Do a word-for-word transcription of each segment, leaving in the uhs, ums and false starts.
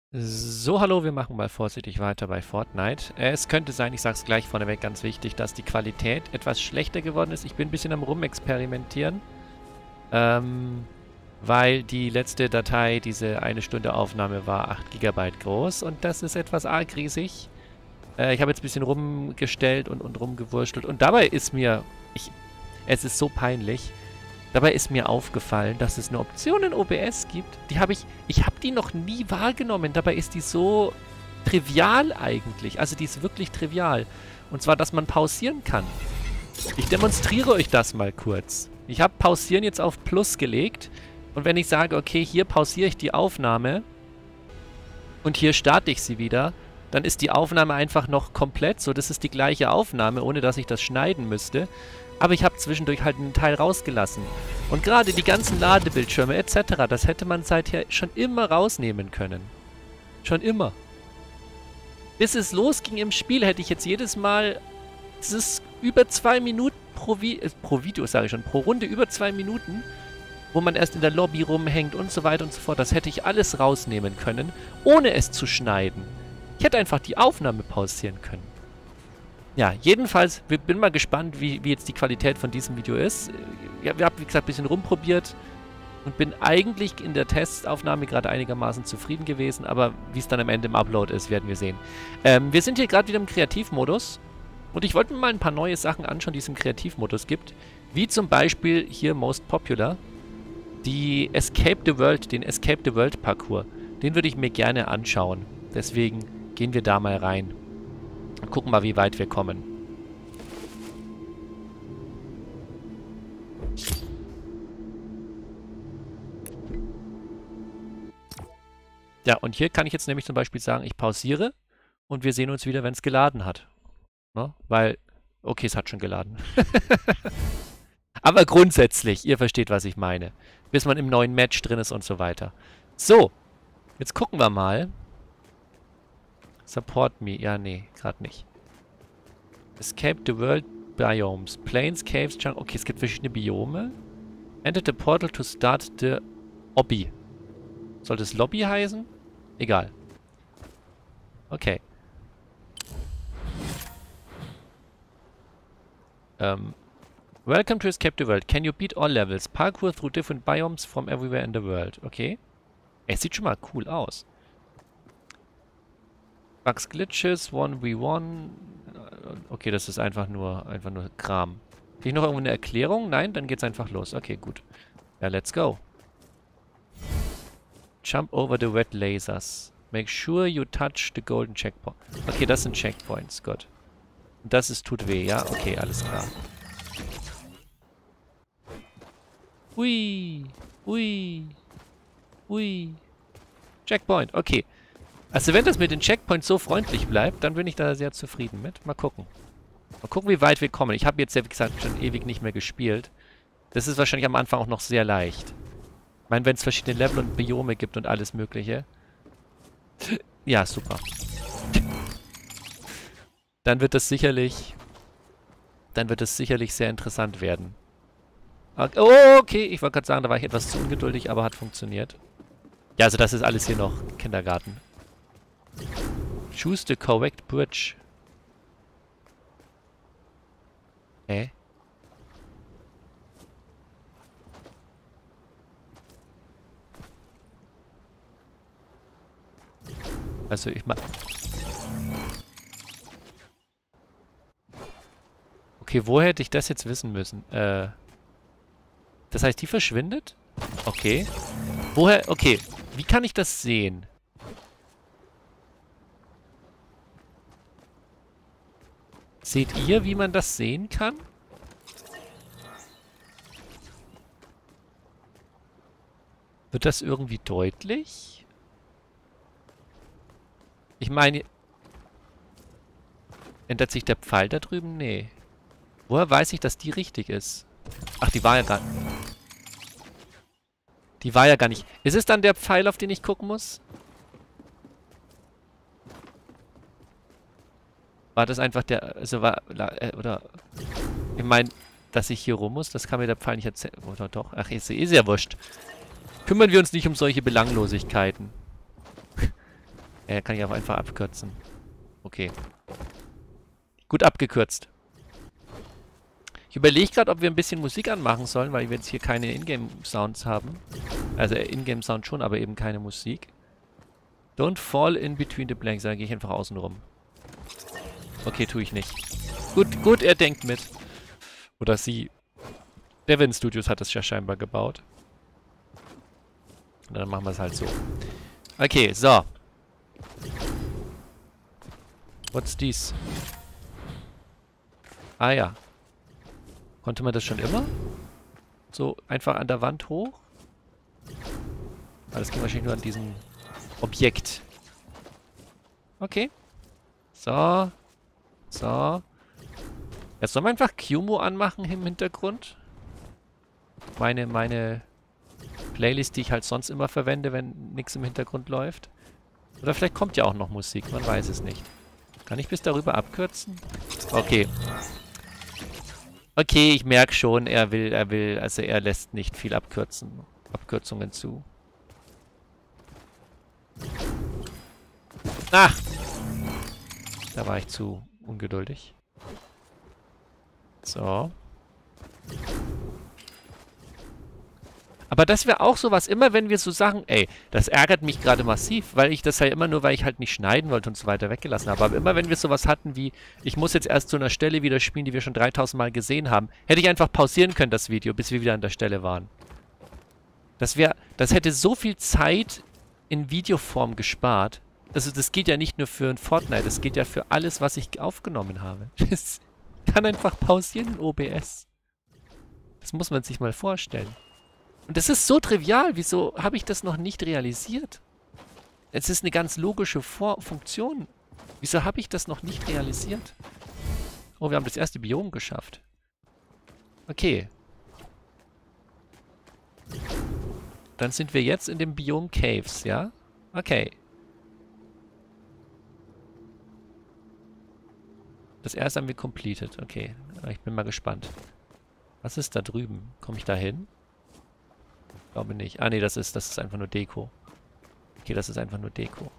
So, hallo, wir machen mal vorsichtig weiter bei Fortnite. Äh, es könnte sein, ich sag's gleich vorneweg, ganz wichtig, dass die Qualität etwas schlechter geworden ist. Ich bin ein bisschen am Rumexperimentieren, ähm, weil die letzte Datei, diese eine Stunde Aufnahme, war acht Gigabyte groß und das ist etwas arg riesig. Äh, ich habe jetzt ein bisschen rumgestellt und, und rumgewurschtelt und dabei ist mir, ich, es ist so peinlich, dabei ist mir aufgefallen, dass es eine Option in O B S gibt. Die habe ich, ich habe die noch nie wahrgenommen. Dabei ist die so trivial eigentlich. Also die ist wirklich trivial. Und zwar, dass man pausieren kann. Ich demonstriere euch das mal kurz. Ich habe Pausieren jetzt auf Plus gelegt. Und wenn ich sage, okay, hier pausiere ich die Aufnahme und hier starte ich sie wieder, dann ist die Aufnahme einfach noch komplett. So, das ist die gleiche Aufnahme, ohne dass ich das schneiden müsste. Aber ich habe zwischendurch halt einen Teil rausgelassen. Und gerade die ganzen Ladebildschirme et cetera, das hätte man seither schon immer rausnehmen können. Schon immer. Bis es losging im Spiel, hätte ich jetzt jedes Mal... Das ist über zwei Minuten pro, Vi äh, pro Video, sage ich schon, pro Runde über zwei Minuten, wo man erst in der Lobby rumhängt und so weiter und so fort. Das hätte ich alles rausnehmen können, ohne es zu schneiden. Ich hätte einfach die Aufnahme pausieren können. Ja, jedenfalls, wir, bin mal gespannt, wie, wie jetzt die Qualität von diesem Video ist. Ja, wir haben, wie gesagt, ein bisschen rumprobiert und bin eigentlich in der Testaufnahme gerade einigermaßen zufrieden gewesen, aber wie es dann am Ende im Upload ist, werden wir sehen. Ähm, wir sind hier gerade wieder im Kreativmodus und ich wollte mir mal ein paar neue Sachen anschauen, die es im Kreativmodus gibt, wie zum Beispiel hier Most Popular, die Escape the World, den Escape the World Parcours. Den würde ich mir gerne anschauen. Deswegen gehen wir da mal rein. Und gucken mal, wie weit wir kommen. Ja, und hier kann ich jetzt nämlich zum Beispiel sagen, ich pausiere und wir sehen uns wieder, wenn es geladen hat. Ne? Weil, okay, es hat schon geladen. Aber grundsätzlich, ihr versteht, was ich meine. Bis man im neuen Match drin ist und so weiter. So, jetzt gucken wir mal. Support me. Ja, nee, gerade nicht. Escape the World Biomes. Plains, Caves, Jungle. Okay, es gibt verschiedene Biome. Enter the portal to start the Obby. Soll das Lobby heißen? Egal. Okay. Ähm. Welcome to Escape the World. Can you beat all levels? Parkour through different biomes from everywhere in the world. Okay. Es sieht schon mal cool aus. Bugs, Glitches, one v one. Okay, das ist einfach nur, einfach nur Kram. Krieg ich noch irgendwo eine Erklärung? Nein? Dann geht's einfach los. Okay, gut. Ja, let's go. Jump over the wet lasers. Make sure you touch the golden checkpoint. Okay, das sind Checkpoints. Gott. Und das ist tut weh, ja? Okay, alles klar. Hui. Hui. Hui. Checkpoint. Okay. Also wenn das mit den Checkpoints so freundlich bleibt, dann bin ich da sehr zufrieden mit. Mal gucken. Mal gucken, wie weit wir kommen. Ich habe jetzt, wie gesagt, schon ewig nicht mehr gespielt. Das ist wahrscheinlich am Anfang auch noch sehr leicht. Ich meine, wenn es verschiedene Level und Biome gibt und alles mögliche. Ja, super. Dann wird das sicherlich... Dann wird das sicherlich sehr interessant werden. Oh, okay, ich wollte gerade sagen, da war ich etwas zu ungeduldig, aber hat funktioniert. Ja, also das ist alles hier noch Kindergarten. Choose the correct bridge. Hä? Also ich mach... Okay, wo hätte ich das jetzt wissen müssen? Äh... Das heißt, die verschwindet? Okay. Woher... Okay, wie kann ich das sehen? Seht ihr, wie man das sehen kann? Wird das irgendwie deutlich? Ich meine... Ändert sich der Pfeil da drüben? Nee. Woher weiß ich, dass die richtig ist? Ach, die war ja gar... Die war ja gar nicht... Ist es dann der Pfeil, auf den ich gucken muss? War das einfach der... Also war... Oder... Ich meine, dass ich hier rum muss, das kann mir der Pfeil nicht erzählen. Oder doch? Ach, ist, ist ja wurscht. Kümmern wir uns nicht um solche Belanglosigkeiten. Äh, kann ich auch einfach abkürzen. Okay. Gut abgekürzt. Ich überlege gerade, ob wir ein bisschen Musik anmachen sollen, weil wir jetzt hier keine Ingame-Sounds haben. Also äh, Ingame-Sound schon, aber eben keine Musik. Don't fall in between the blanks. Da gehe ich einfach außen rum. Okay, tue ich nicht. Gut, gut, er denkt mit. Oder sie. Devin Studios hat das ja scheinbar gebaut. Und dann machen wir es halt so. Okay, so. What's dies? Ah ja. Konnte man das schon immer? So einfach an der Wand hoch? Ah, das ging wahrscheinlich nur an diesem Objekt. Okay. So. So. Jetzt sollen wir einfach Q-Mo anmachen im Hintergrund. Meine, meine Playlist, die ich halt sonst immer verwende, wenn nichts im Hintergrund läuft. Oder vielleicht kommt ja auch noch Musik, man weiß es nicht. Kann ich bis darüber abkürzen? Okay. Okay, ich merke schon, er will, er will, also er lässt nicht viel abkürzen, Abkürzungen zu. Ah! Da war ich zu ungeduldig. So. Aber das wäre auch sowas, immer wenn wir so Sachen, ey, das ärgert mich gerade massiv, weil ich das ja immer nur, weil ich halt nicht schneiden wollte und so weiter weggelassen habe. Aber immer wenn wir sowas hatten wie, ich muss jetzt erst zu einer Stelle wieder spielen, die wir schon dreitausend Mal gesehen haben, hätte ich einfach pausieren können, das Video, bis wir wieder an der Stelle waren. Das wäre, das hätte so viel Zeit in Videoform gespart. Also das geht ja nicht nur für ein Fortnite, das geht ja für alles, was ich aufgenommen habe. Das kann einfach pausieren in O B S. Das muss man sich mal vorstellen. Und das ist so trivial. Wieso habe ich das noch nicht realisiert? Es ist eine ganz logische Vor- Funktion. Wieso habe ich das noch nicht realisiert? Oh, wir haben das erste Biom geschafft. Okay. Dann sind wir jetzt in dem Biom Caves, ja? Okay. Das erste haben wir completed. Okay. Ich bin mal gespannt. Was ist da drüben? Komme ich da hin? Ich glaube nicht. Ah, nee, das ist, das ist einfach nur Deko. Okay, das ist einfach nur Deko.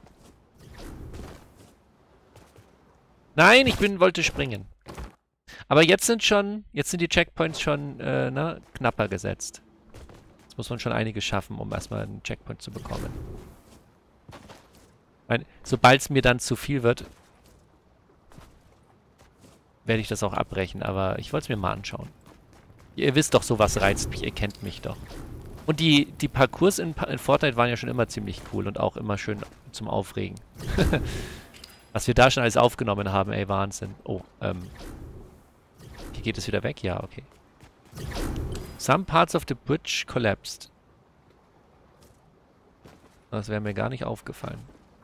Nein, ich bin, wollte springen. Aber jetzt sind schon, jetzt sind die Checkpoints schon, äh, ne, knapper gesetzt. Jetzt muss man schon einiges schaffen, um erstmal einen Checkpoint zu bekommen. Weil, sobald es mir dann zu viel wird, werde ich das auch abbrechen. Aber ich wollte es mir mal anschauen. Ihr wisst doch, sowas reizt mich. Ihr kennt mich doch. Und die, die Parcours in, in Fortnite waren ja schon immer ziemlich cool und auch immer schön zum Aufregen. Was wir da schon alles aufgenommen haben, ey, Wahnsinn. Oh, ähm. Hier geht es wieder weg? Ja, okay. Some parts of the bridge collapsed. Das wäre mir gar nicht aufgefallen.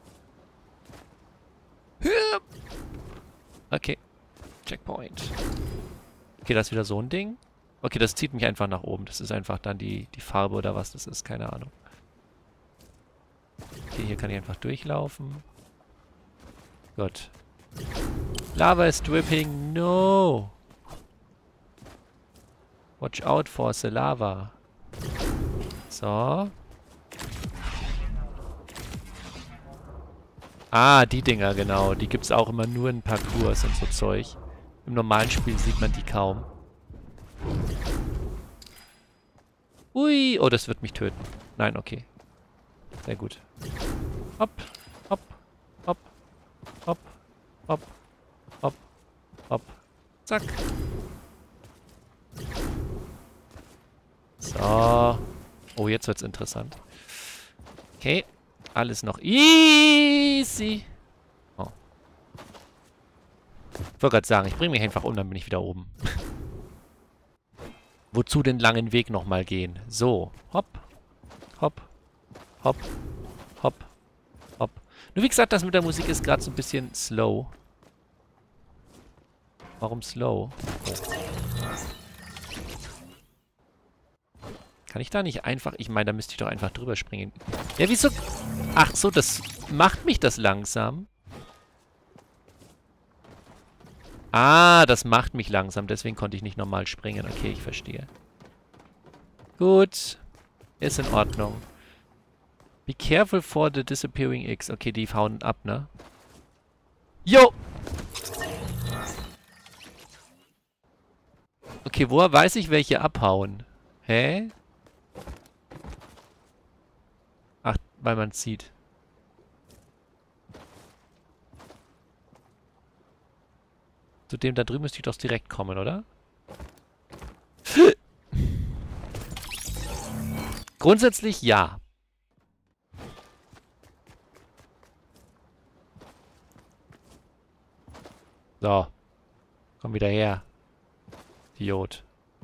Okay. Checkpoint. Okay, das ist wieder so ein Ding. Okay, das zieht mich einfach nach oben. Das ist einfach dann die, die Farbe oder was das ist. Keine Ahnung. Okay, hier kann ich einfach durchlaufen. Gut. Lava is dripping. No! Watch out for the lava. So. Ah, die Dinger, genau. Die gibt es auch immer nur in Parcours und so Zeug. Im normalen Spiel sieht man die kaum. Ui, oh, das wird mich töten. Nein, okay. Sehr gut. Hopp, hopp, hopp, hopp, hopp, hopp, hopp. Zack. So. Oh, jetzt wird's interessant. Okay. Alles noch easy. Oh. Ich wollte gerade sagen, ich bringe mich einfach um, dann bin ich wieder oben. Wozu den langen Weg nochmal gehen? So. Hopp. Hopp. Hopp. Hopp. Hopp. Nur wie gesagt, das mit der Musik ist gerade so ein bisschen slow. Warum slow? Oh. Kann ich da nicht einfach... Ich meine, da müsste ich doch einfach drüber springen. Ja, wieso... Ach so, das macht mich das langsam. Ah, das macht mich langsam. Deswegen konnte ich nicht normal springen. Okay, ich verstehe. Gut. Ist in Ordnung. Be careful for the disappearing X. Okay, die hauen ab, ne? Jo! Okay, woher weiß ich, welche abhauen? Hä? Ach, weil man sieht. Zu dem da drüben müsste ich doch direkt kommen, oder? Grundsätzlich ja. So. Komm wieder her. Idiot.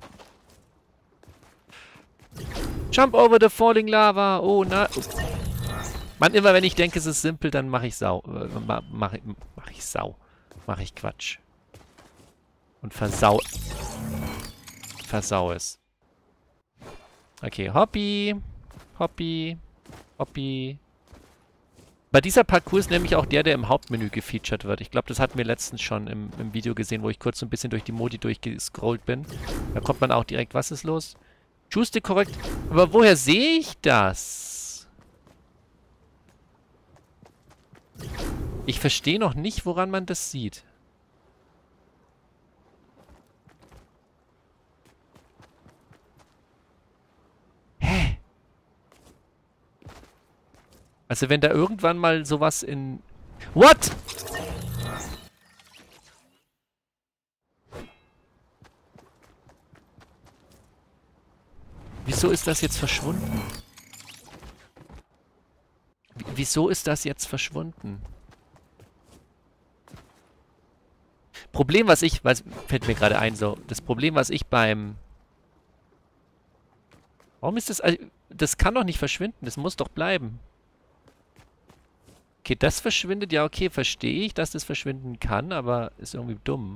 Jump over the falling lava. Oh, na. Mann, immer wenn ich denke, es ist simpel, dann mache ich Sau. Äh, mach, mach, mach ich Sau. Mach ich Quatsch. Und versau... Versau es. Okay, Hobby. Hobby. Hobby. Bei dieser Parcours ist nämlich auch der, der im Hauptmenü gefeatured wird. Ich glaube, das hatten wir letztens schon im, im Video gesehen, wo ich kurz so ein bisschen durch die Modi durchgescrollt bin. Da kommt man auch direkt, was ist los? Choose the correct... Aber woher sehe ich das? Ich verstehe noch nicht, woran man das sieht. Hä? Also wenn da irgendwann mal sowas in... What? Wieso ist das jetzt verschwunden? W- wieso ist das jetzt verschwunden? Problem, was ich... Was, fällt mir gerade ein, so... Das Problem, was ich beim... Warum ist das... Das kann doch nicht verschwinden. Das muss doch bleiben. Okay, das verschwindet. Ja, okay, verstehe ich, dass das verschwinden kann, aber ist irgendwie dumm.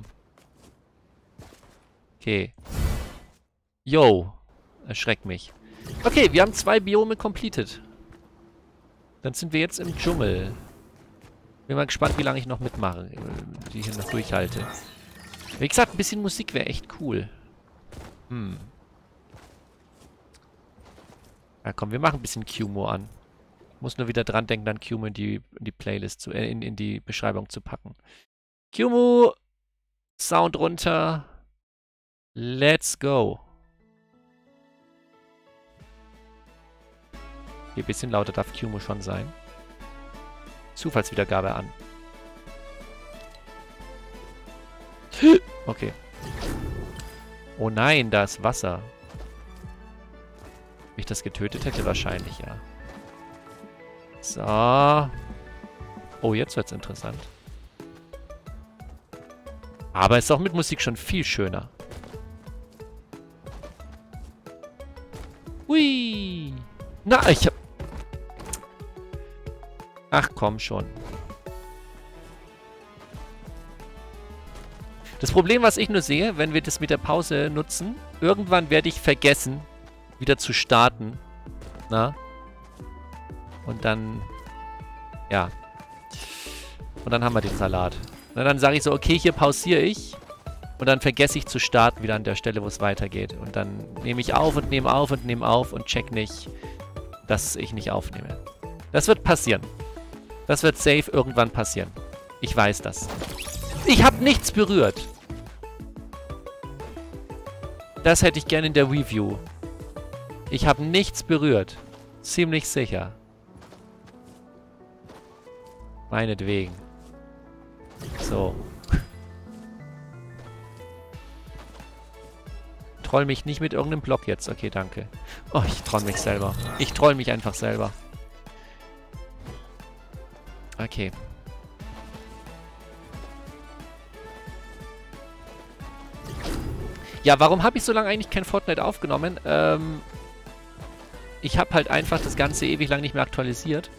Okay. Yo. Erschreckt mich. Okay, wir haben zwei Biome completed. Dann sind wir jetzt im Dschungel. Bin mal gespannt, wie lange ich noch mitmache. Die hier noch durchhalte. Wie gesagt, ein bisschen Musik wäre echt cool. Hm. Ja, komm, wir machen ein bisschen Q-Mo an. Muss nur wieder dran denken, dann Q-Mo in die, in die Playlist zu, äh, in, in die Beschreibung zu packen. Q-Mo, Sound runter. Let's go. Hier ein bisschen lauter darf Q-Mo schon sein. Zufallswiedergabe an. Okay. Oh nein, da ist Wasser. Wenn ich das getötet hätte, wahrscheinlich, ja. So. Oh, jetzt wird's interessant. Aber ist auch mit Musik schon viel schöner. Hui. Na, ich hab... Ach, komm schon. Das Problem, was ich nur sehe, wenn wir das mit der Pause nutzen, irgendwann werde ich vergessen, wieder zu starten. Na? Und dann, ja. Und dann haben wir den Salat. Und dann sage ich so, okay, hier pausiere ich. Und dann vergesse ich zu starten wieder an der Stelle, wo es weitergeht. Und dann nehme ich auf und nehme auf und nehme auf und check nicht, dass ich nicht aufnehme. Das wird passieren. Das wird safe irgendwann passieren. Ich weiß das. Ich habe nichts berührt. Das hätte ich gerne in der Review. Ich habe nichts berührt. Ziemlich sicher. Meinetwegen. So. Troll mich nicht mit irgendeinem Block jetzt. Okay, danke. Oh, ich troll mich selber. Ich troll mich einfach selber. Okay. Ja, warum habe ich so lange eigentlich kein Fortnite aufgenommen? Ähm, ich habe halt einfach das Ganze ewig lang nicht mehr aktualisiert.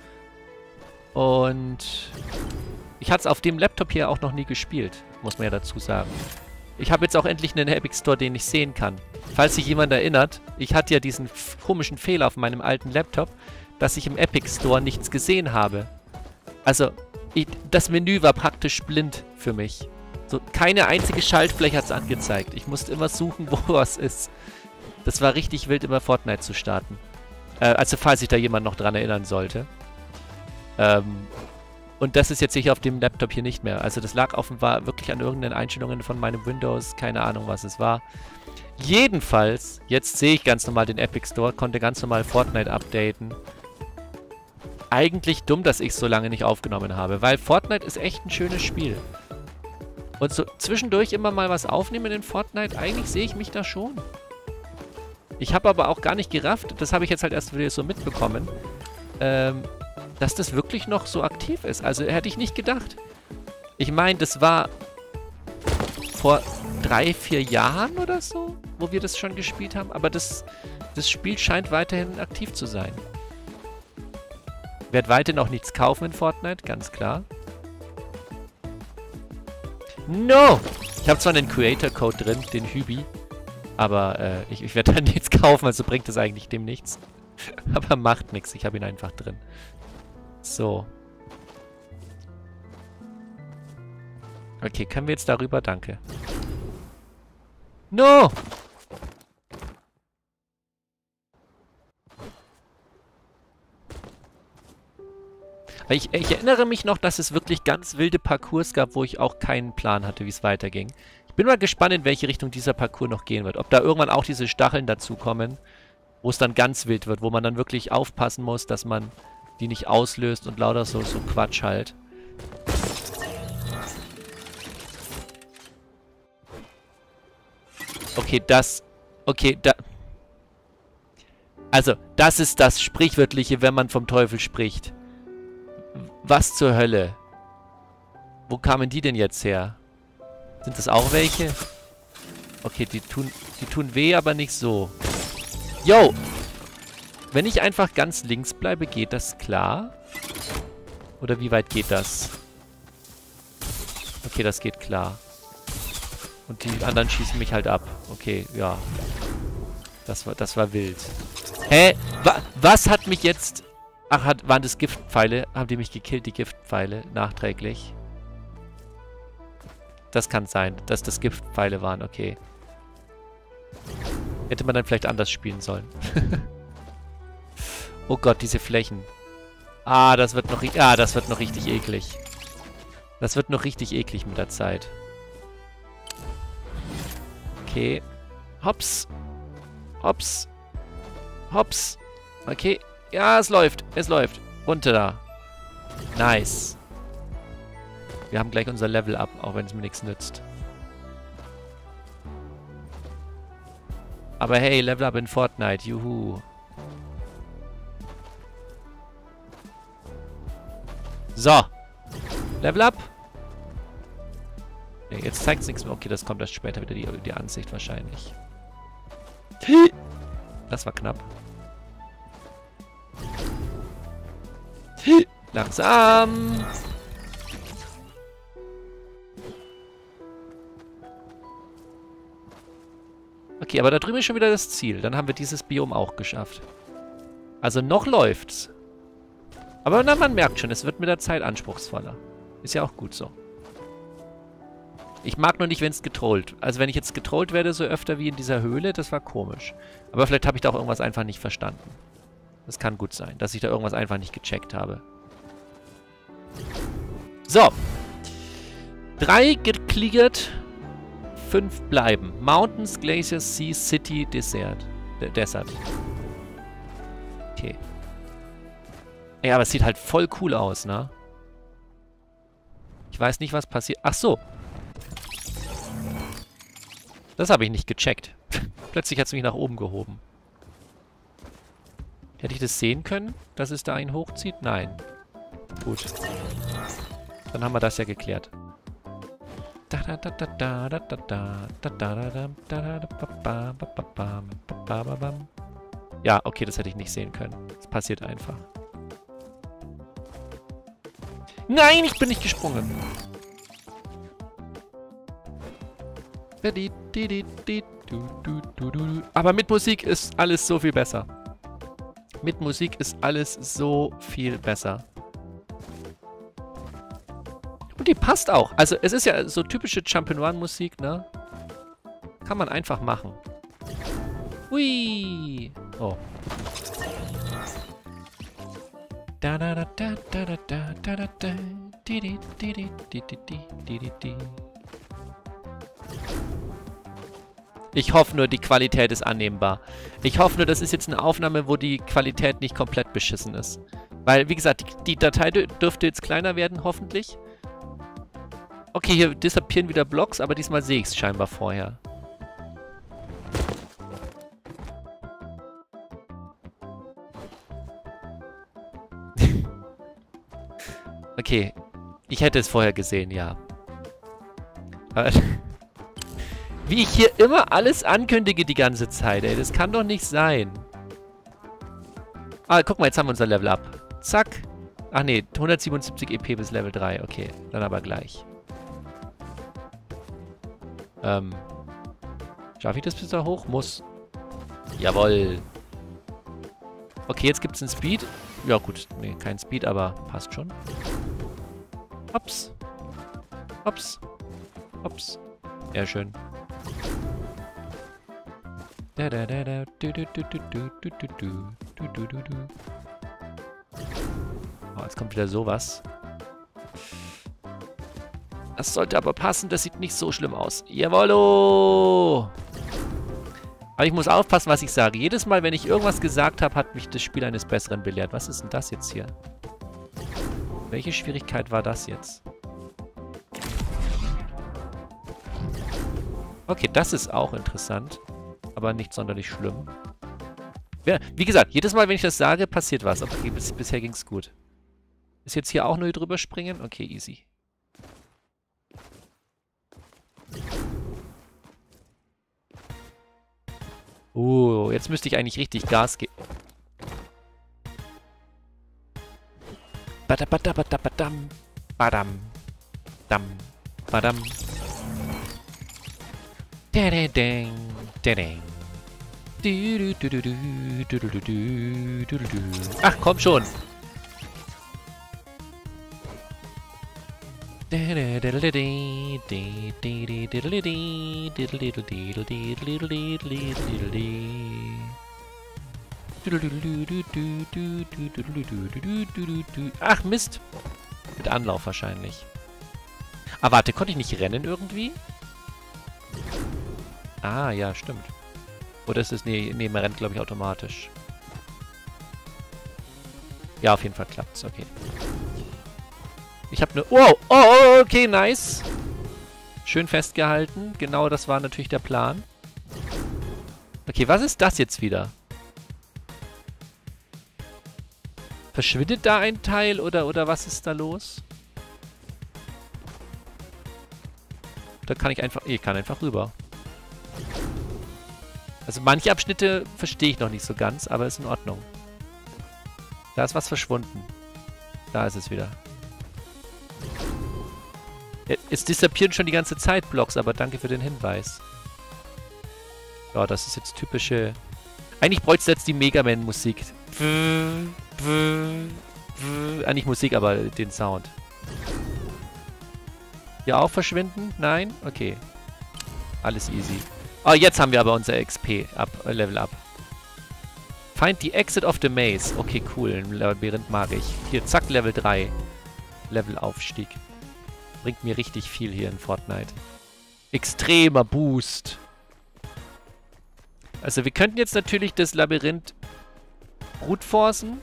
Und ich hatte es auf dem Laptop hier auch noch nie gespielt, muss man ja dazu sagen. Ich habe jetzt auch endlich einen Epic Store, den ich sehen kann. Falls sich jemand erinnert, ich hatte ja diesen komischen Fehler auf meinem alten Laptop, dass ich im Epic Store nichts gesehen habe. Also, ich, das Menü war praktisch blind für mich. So, keine einzige Schaltfläche hat es angezeigt. Ich musste immer suchen, wo was ist. Das war richtig wild, immer Fortnite zu starten. Äh, also falls sich da jemand noch dran erinnern sollte. Ähm, und das ist jetzt sicher auf dem Laptop hier nicht mehr. Also das lag offenbar wirklich an irgendeinen Einstellungen von meinem Windows. Keine Ahnung, was es war. Jedenfalls, jetzt sehe ich ganz normal den Epic Store, konnte ganz normal Fortnite updaten. Eigentlich dumm, dass ich es so lange nicht aufgenommen habe, weil Fortnite ist echt ein schönes Spiel. Und so zwischendurch immer mal was aufnehmen in Fortnite, eigentlich sehe ich mich da schon. Ich habe aber auch gar nicht gerafft, das habe ich jetzt halt erst wieder so mitbekommen, ähm, dass das wirklich noch so aktiv ist. Also hätte ich nicht gedacht. Ich meine, das war vor drei, vier Jahren oder so, wo wir das schon gespielt haben. Aber das, das Spiel scheint weiterhin aktiv zu sein. Ich werde weiterhin auch nichts kaufen in Fortnite, ganz klar. No! Ich habe zwar einen Creator-Code drin, den Hübi, aber äh, ich, ich werde da nichts kaufen, also bringt das eigentlich dem nichts. Aber macht nichts, ich habe ihn einfach drin. So. Okay, können wir jetzt darüber? Danke. No! Ich, ich erinnere mich noch, dass es wirklich ganz wilde Parcours gab, wo ich auch keinen Plan hatte, wie es weiterging. Ich bin mal gespannt, in welche Richtung dieser Parcours noch gehen wird. Ob da irgendwann auch diese Stacheln dazukommen, wo es dann ganz wild wird, wo man dann wirklich aufpassen muss, dass man die nicht auslöst und lauter so, so Quatsch halt. Okay, das... Okay, da... Also, das ist das Sprichwörtliche, wenn man vom Teufel spricht. Was zur Hölle? Wo kamen die denn jetzt her? Sind das auch welche? Okay, die tun, die tun weh, aber nicht so. Yo! Wenn ich einfach ganz links bleibe, geht das klar? Oder wie weit geht das? Okay, das geht klar. Und die anderen schießen mich halt ab. Okay, ja. Das war, das war wild. Hä? Wa was hat mich jetzt... Ach, hat, waren das Giftpfeile? Haben die mich gekillt, die Giftpfeile, nachträglich? Das kann sein, dass das Giftpfeile waren, okay. Hätte man dann vielleicht anders spielen sollen. Oh Gott, diese Flächen. Ah, das wird noch, ah, das wird noch richtig eklig. Das wird noch richtig eklig mit der Zeit. Okay. Hops. Hops. Hops. Okay. Ja, es läuft. Es läuft. Runter da. Nice. Wir haben gleich unser Level up, auch wenn es mir nichts nützt. Aber hey, Level up in Fortnite. Juhu. So. Level up. Nee, jetzt zeigt es nichts mehr. Okay, das kommt erst später wieder, die, die Ansicht wahrscheinlich. Das war knapp. Langsam. Okay, aber da drüben ist schon wieder das Ziel. Dann haben wir dieses Biom auch geschafft. Also noch läuft's. Aber na, man merkt schon, es wird mit der Zeit anspruchsvoller. Ist ja auch gut so. Ich mag nur nicht, wenn es getrollt. Also wenn ich jetzt getrollt werde, so öfter wie in dieser Höhle, das war komisch. Aber vielleicht habe ich da auch irgendwas einfach nicht verstanden. Das kann gut sein, dass ich da irgendwas einfach nicht gecheckt habe. So. Drei gecleared. Fünf bleiben. Mountains, Glaciers, Sea, City, Desert. De Desert. Okay. Ja, aber es sieht halt voll cool aus, ne? Ich weiß nicht, was passiert. Ach so. Das habe ich nicht gecheckt. Plötzlich hat es mich nach oben gehoben. Hätte ich das sehen können, dass es da einen hochzieht? Nein. Gut. Dann haben wir das ja geklärt. Ja, okay, das hätte ich nicht sehen können. Das passiert einfach. Nein, ich bin nicht gesprungen. Aber mit Musik ist alles so viel besser. Mit Musik ist alles so viel besser. Und die passt auch. Also es ist ja so typische Jump'n'Run-Musik, ne? Kann man einfach machen. Hui. Oh. Da da da da da da da da da da di di di di di di di di di. Ich hoffe nur, die Qualität ist annehmbar. Ich hoffe nur, das ist jetzt eine Aufnahme, wo die Qualität nicht komplett beschissen ist. Weil, wie gesagt, die, die Datei dürfte jetzt kleiner werden, hoffentlich. Okay, hier disappearen wieder Blocks, aber diesmal sehe ich es scheinbar vorher. Okay, ich hätte es vorher gesehen, ja. Aber wie ich hier immer alles ankündige die ganze Zeit, ey. Das kann doch nicht sein. Ah, guck mal, jetzt haben wir unser Level Up. Zack. Ach nee, hundertsiebenundsiebzig E P bis Level drei. Okay, dann aber gleich. Ähm. Schaffe ich das bis da hoch? Muss. Jawohl. Okay, jetzt gibt es einen Speed. Ja gut, nee, kein Speed, aber passt schon. Hops. Hops. Hops. Ja, schön. Da da da da du du du du du du du du du du. Oh, jetzt kommt wieder sowas. Das sollte aber passen, das sieht nicht so schlimm aus. Jawollo! Aber ich muss aufpassen, was ich sage. Jedes Mal, wenn ich irgendwas gesagt habe, hat mich das Spiel eines Besseren belehrt. Was ist denn das jetzt hier? Welche Schwierigkeit war das jetzt? Okay, das ist auch interessant. Aber nicht sonderlich schlimm. Ja, wie gesagt, jedes Mal, wenn ich das sage, passiert was. Okay, bis, bisher ging es gut. Ist jetzt hier auch nur drüber springen? Okay, easy. Oh, jetzt müsste ich eigentlich richtig Gas geben. Badabadabadabadam. Badam. Dam. Badam. Dadadang. Dadang. Ach, komm schon. Ach, Mist. Mit Anlauf wahrscheinlich. Ah, warte, konnte ich nicht rennen irgendwie? Ah, ja, stimmt. Oder ist es... Nee, nee, man rennt, glaube ich, automatisch. Ja, auf jeden Fall klappt's. Okay. Ich habe eine... Wow! Oh, okay, nice. Schön festgehalten. Genau, das war natürlich der Plan. Okay, was ist das jetzt wieder? Verschwindet da ein Teil oder, oder was ist da los? Da kann ich einfach... Ich kann einfach rüber. Also manche Abschnitte verstehe ich noch nicht so ganz, aber ist in Ordnung. Da ist was verschwunden. Da ist es wieder. Es disappieren schon die ganze Zeit Blocks, aber danke für den Hinweis. Ja, das ist jetzt typische... Eigentlich bräuchte es jetzt die Mega Man-Musik. Ah, nicht Musik, aber den Sound. Hier auch verschwinden? Nein? Okay. Alles easy. Oh, jetzt haben wir aber unser X P up, äh, Level Up. Find the exit of the maze. Okay, cool. Ein Labyrinth mag ich. Hier, zack, Level drei. Level-Aufstieg. Bringt mir richtig viel hier in Fortnite. Extremer Boost. Also wir könnten jetzt natürlich das Labyrinth brute forcen.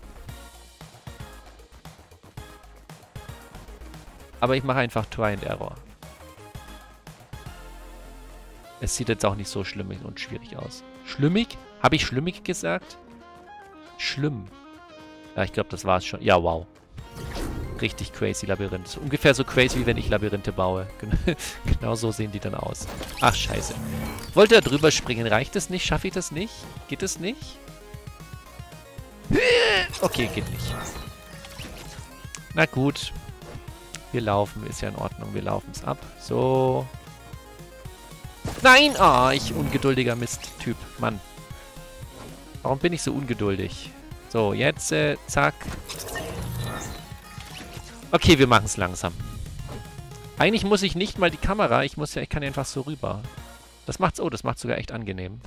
Aber ich mache einfach Try and Error. Es sieht jetzt auch nicht so schlimm und schwierig aus. Schlimmig? Habe ich schlimmig gesagt? Schlimm. Ja, ich glaube, das war es schon. Ja, wow. Richtig crazy Labyrinth. Ungefähr so crazy, wie wenn ich Labyrinthe baue. Genau so sehen die dann aus. Ach, scheiße. Wollte da drüber springen. Reicht es nicht? Schaffe ich das nicht? Geht es nicht? Okay, geht nicht. Na gut. Wir laufen. Ist ja in Ordnung. Wir laufen es ab. So. Nein! Ah, oh, ich ungeduldiger Mist-Typ. Mann. Warum bin ich so ungeduldig? So, jetzt, äh, zack. Okay, wir machen es langsam. Eigentlich muss ich nicht mal die Kamera, ich muss ja, ich kann ja einfach so rüber. Das macht's, oh, das macht's sogar echt angenehm.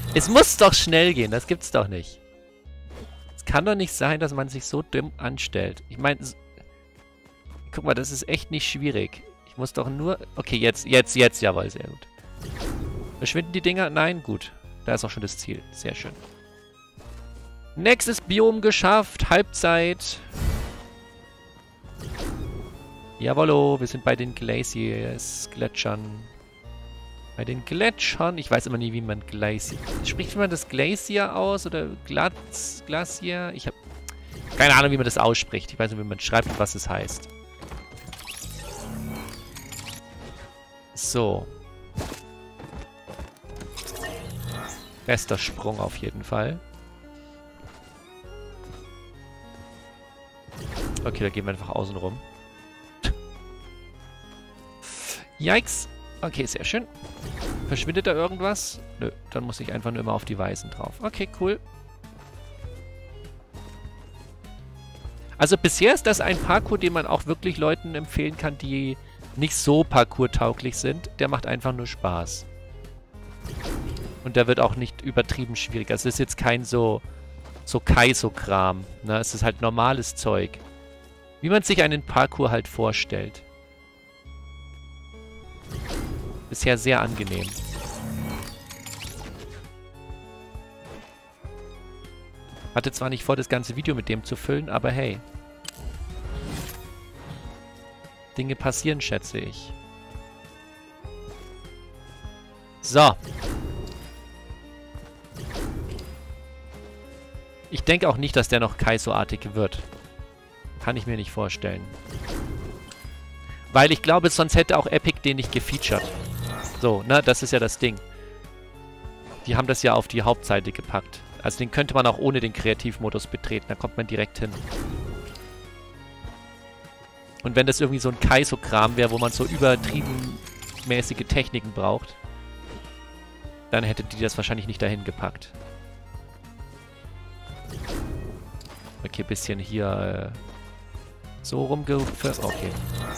Es muss doch schnell gehen, das gibt's doch nicht. Es kann doch nicht sein, dass man sich so dumm anstellt. Ich meine, guck mal, das ist echt nicht schwierig. Ich muss doch nur... Okay, jetzt, jetzt, jetzt, jawohl, sehr gut. Verschwinden die Dinger? Nein, gut. Da ist auch schon das Ziel. Sehr schön. Nächstes Biom geschafft. Halbzeit. Jawollo, wir sind bei den Glaciers, Gletschern. Bei den Gletschern. Ich weiß immer nie, wie man Glacier... Spricht man das Glacier aus oder Glatz, Glacier? Ich habe keine Ahnung, wie man das ausspricht. Ich weiß nicht, wie man schreibt und was es heißt. So. Bester Sprung auf jeden Fall. Okay, da gehen wir einfach außen rum. Yikes. Okay, sehr schön. Verschwindet da irgendwas? Nö, dann muss ich einfach nur immer auf die Weißen drauf. Okay, cool. Also bisher ist das ein Parkour, den man auch wirklich Leuten empfehlen kann, die nicht so parkour-tauglich sind. Der macht einfach nur Spaß. Und der wird auch nicht übertrieben schwierig. Also es ist jetzt kein so, so Kaizo-Kram. Ne? Es ist halt normales Zeug. Wie man sich einen Parkour halt vorstellt. Bisher sehr angenehm. Hatte zwar nicht vor, das ganze Video mit dem zu füllen, aber hey. Dinge passieren, schätze ich. So. Ich denke auch nicht, dass der noch Kaizo-artig wird. Kann ich mir nicht vorstellen. Weil ich glaube, sonst hätte auch Epic den nicht gefeatured. So, ne, das ist ja das Ding. Die haben das ja auf die Hauptseite gepackt. Also den könnte man auch ohne den Kreativmodus betreten. Da kommt man direkt hin. Und wenn das irgendwie so ein Kaizo-Kram wäre, wo man so übertrieben mäßige Techniken braucht, dann hätte die das wahrscheinlich nicht dahin gepackt. Okay, bisschen hier äh, so rumgehupft. Okay.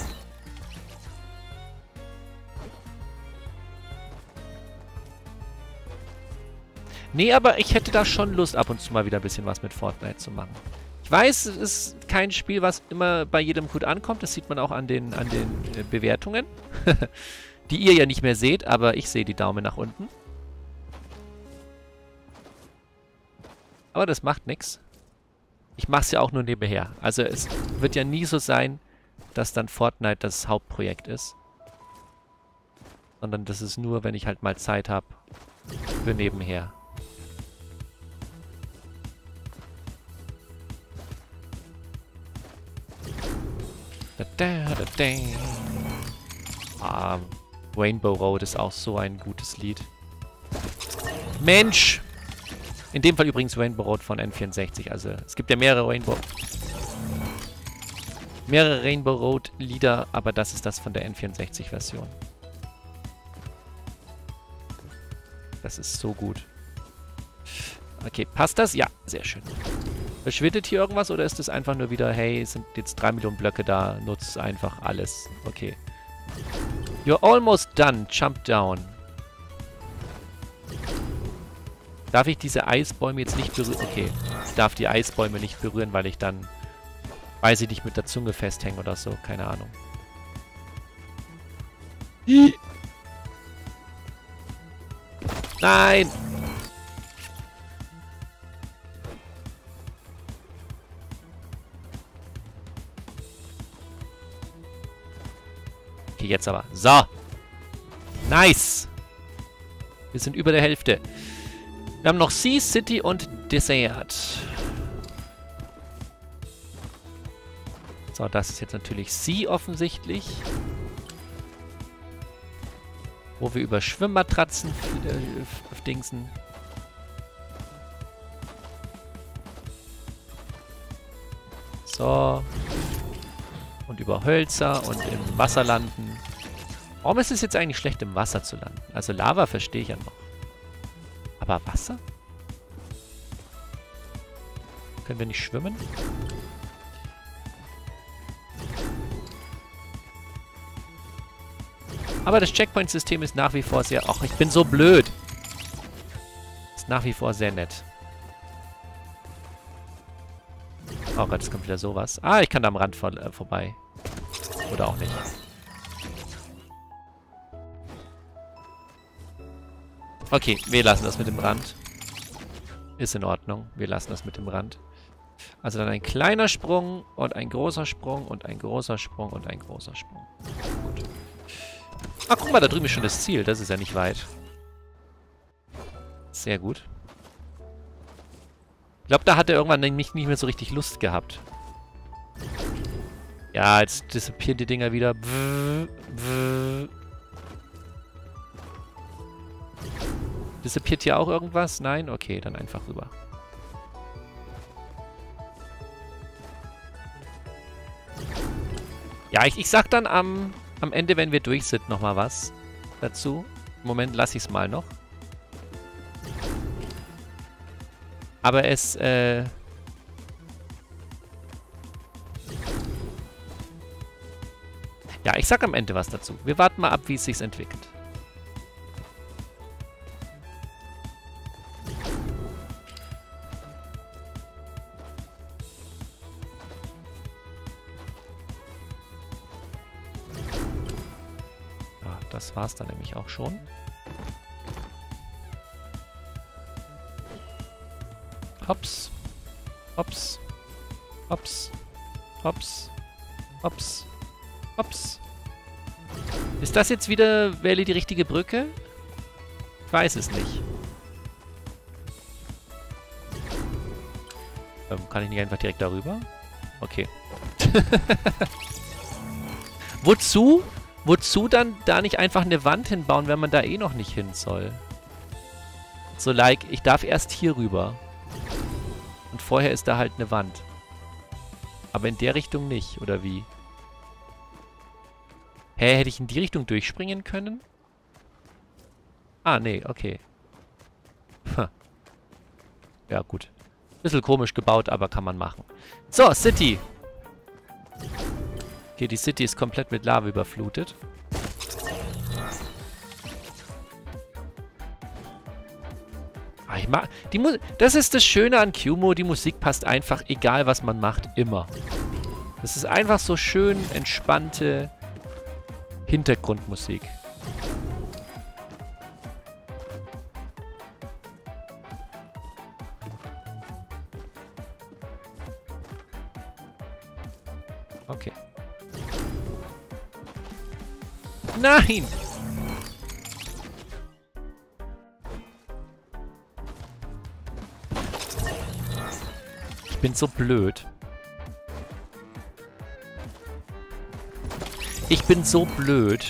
Nee, aber ich hätte da schon Lust, ab und zu mal wieder ein bisschen was mit Fortnite zu machen. Ich weiß, es ist kein Spiel, was immer bei jedem gut ankommt. Das sieht man auch an den, an den äh, Bewertungen. Die ihr ja nicht mehr seht, aber ich sehe die Daumen nach unten. Aber das macht nichts. Ich mache es ja auch nur nebenher. Also es wird ja nie so sein, dass dann Fortnite das Hauptprojekt ist. Sondern das ist nur, wenn ich halt mal Zeit habe, für nebenher. Da, da, da, da. Ah, Rainbow Road ist auch so ein gutes Lied. Mensch! In dem Fall übrigens Rainbow Road von N vierundsechzig. Also es gibt ja mehrere Rainbow... mehrere Rainbow Road Lieder, aber das ist das von der N vierundsechzig Version. Das ist so gut. Okay, passt das? Ja, sehr schön. Verschwindet hier irgendwas oder ist es einfach nur wieder, hey, es sind jetzt drei Millionen Blöcke da, nutzt einfach alles. Okay. You're almost done. Jump down. Darf ich diese Eisbäume jetzt nicht berühren? Okay, ich darf die Eisbäume nicht berühren, weil ich dann, weiß ich nicht, mit der Zunge festhänge oder so. Keine Ahnung. Nein! Okay, jetzt aber. So. Nice. Wir sind über der Hälfte. Wir haben noch Sea, City und Desert. So, das ist jetzt natürlich Sea offensichtlich. Wo wir über Schwimmmatratzen äh, dingsen. So. Und über Hölzer und im Wasser landen. Warum ist es jetzt eigentlich schlecht, im Wasser zu landen? Also Lava verstehe ich ja noch. Aber Wasser? Können wir nicht schwimmen? Aber das Checkpoint-System ist nach wie vor sehr... Ach, ich bin so blöd. Ist nach wie vor sehr nett. Oh Gott, jetzt kommt wieder sowas. Ah, ich kann da am Rand vor, äh, vorbei. Oder auch nicht. Okay, wir lassen das mit dem Rand. Ist in Ordnung. Wir lassen das mit dem Rand. Also dann ein kleiner Sprung und ein großer Sprung und ein großer Sprung und ein großer Sprung. Gut. Ah, guck mal, da drüben ist schon das Ziel. Das ist ja nicht weit. Sehr gut. Ich glaube, da hat er irgendwann nicht, nicht mehr so richtig Lust gehabt. Ja, jetzt disappieren die Dinger wieder. Bww, bww. Disappiert hier auch irgendwas? Nein? Okay, dann einfach rüber. Ja, ich, ich sag dann am, am Ende, wenn wir durch sind, nochmal was dazu. Im Moment lasse ich es mal noch. Aber es, äh... ja, ich sag am Ende was dazu. Wir warten mal ab, wie es sich entwickelt. Ja, das war's dann nämlich auch schon. Hops. Hops. Hops. Hops. Hops. Hops. Ist das jetzt wieder, wähle die richtige Brücke? Ich weiß es nicht. Ähm, kann ich nicht einfach direkt darüber? Okay. Wozu? Wozu dann da nicht einfach eine Wand hinbauen, wenn man da eh noch nicht hin soll? So, like, ich darf erst hier rüber. Und vorher ist da halt eine Wand. Aber in der Richtung nicht, oder wie? Hä, hätte ich in die Richtung durchspringen können? Ah, nee, okay. Huh. Ja, gut. Bisschen komisch gebaut, aber kann man machen. So, City. Okay, die City ist komplett mit Lava überflutet. Ah, ich mag, die Mu das ist das Schöne an Cumo, die Musik passt einfach, egal was man macht, immer. Das ist einfach so schön entspannte Hintergrundmusik. Okay. Nein! Ich bin so blöd. Ich bin so blöd.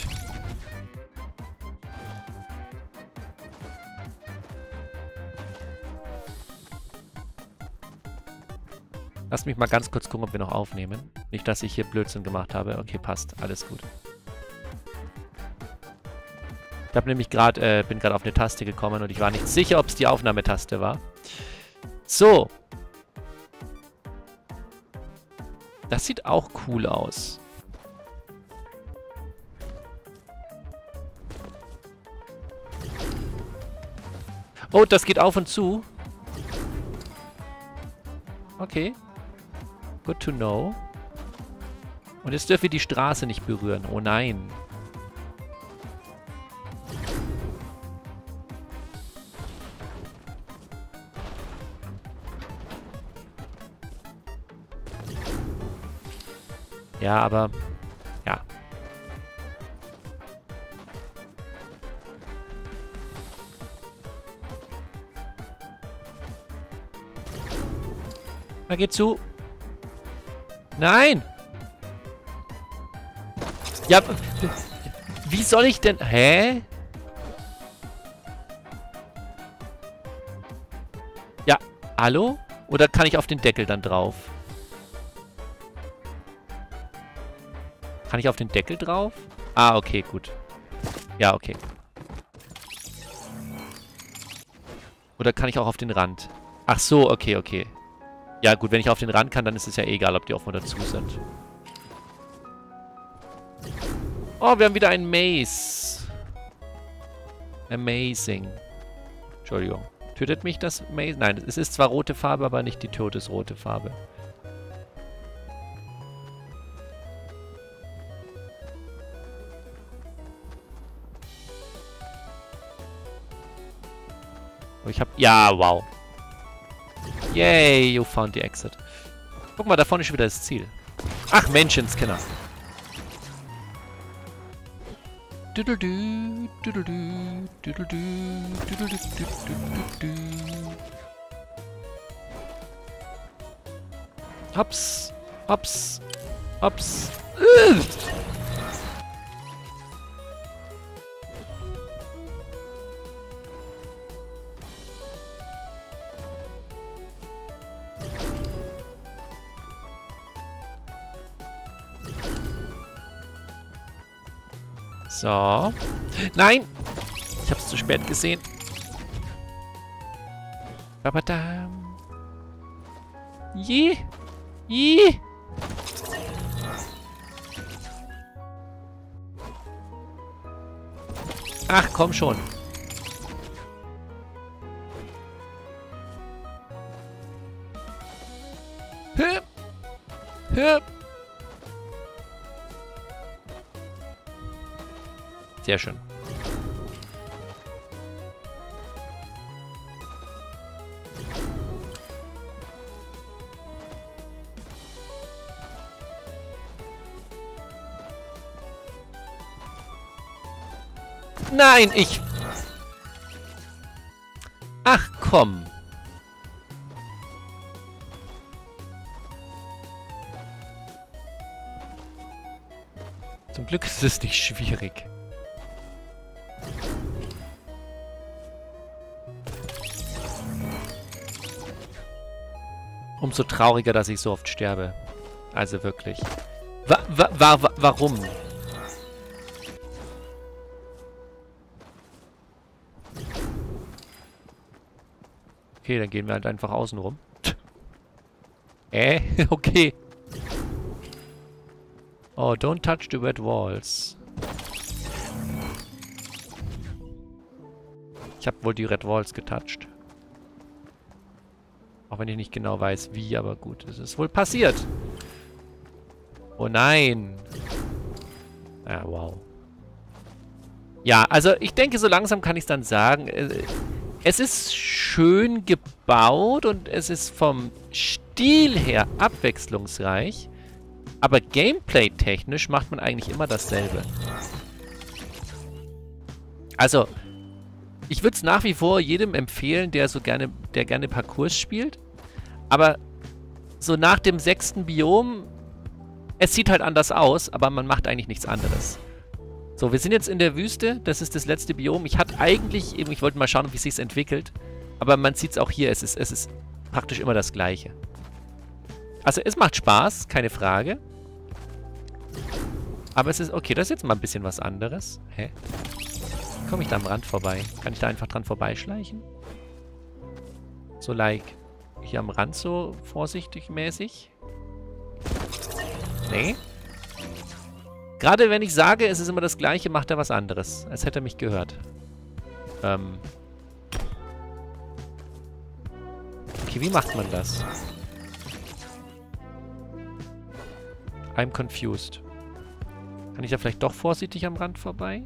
Lass mich mal ganz kurz gucken, ob wir noch aufnehmen. Nicht, dass ich hier Blödsinn gemacht habe. Okay, passt. Alles gut. Ich habe nämlich gerade, äh, bin gerade auf eine Taste gekommen und ich war nicht sicher, ob es die Aufnahmetaste war. So. Das sieht auch cool aus. Oh, das geht auf und zu. Okay. Good to know. Und jetzt dürfen wir die Straße nicht berühren. Oh nein. Ja, aber... ja. Na, geht zu. Nein! Ja, wie soll ich denn... Hä? Ja, hallo? Oder kann ich auf den Deckel dann drauf? Kann ich auf den Deckel drauf? Ah, okay, gut. Ja, okay. Oder kann ich auch auf den Rand? Ach so, okay, okay. Ja gut, wenn ich auf den Rand kann, dann ist es ja egal, ob die offen oder zu sind. Oh, wir haben wieder ein Maze. Amazing. Entschuldigung. Tötet mich das Maze? Nein, es ist zwar rote Farbe, aber nicht die todesrote Farbe. Oh, ich hab... Ja, wow. Yay, you found the exit. Guck mal, da vorne ist schon wieder das Ziel. Ach, Menschenskinner. Düdelü, düdelü, düdelü, düdelü, düdelü. Hops, hops, hops. Ugh. So. Nein! Ich hab's zu spät gesehen. Babadam. Je. Je. Ach, komm schon. Hüp. Hüp. Sehr schön. Nein, ich... Ach, komm. Zum Glück ist es nicht schwierig. Umso trauriger, dass ich so oft sterbe. Also wirklich. Wa wa wa wa warum? Okay, dann gehen wir halt einfach außen rum. Äh, okay. Oh, don't touch the red walls. Ich habe wohl die red walls getoucht. Auch wenn ich nicht genau weiß, wie, aber gut, es ist wohl passiert. Oh nein. Ah, wow. Ja, also ich denke, so langsam kann ich es dann sagen. Es ist schön gebaut und es ist vom Stil her abwechslungsreich. Aber gameplay-technisch macht man eigentlich immer dasselbe. Also, ich würde es nach wie vor jedem empfehlen, der so gerne, der gerne Parcours spielt. Aber so nach dem sechsten Biom, es sieht halt anders aus, aber man macht eigentlich nichts anderes. So, wir sind jetzt in der Wüste, das ist das letzte Biom. Ich hatte eigentlich, eben, ich wollte mal schauen, wie es sich entwickelt. Aber man sieht es auch hier, es ist, es ist praktisch immer das Gleiche. Also es macht Spaß, keine Frage. Aber es ist, okay, das ist jetzt mal ein bisschen was anderes. Hä? Wie komme ich da am Rand vorbei? Kann ich da einfach dran vorbeischleichen? So like hier am Rand so vorsichtig mäßig? Nee. Gerade wenn ich sage, es ist immer das Gleiche, macht er was anderes. Als hätte er mich gehört. Ähm. Okay, wie macht man das? I'm confused. Kann ich da vielleicht doch vorsichtig am Rand vorbei?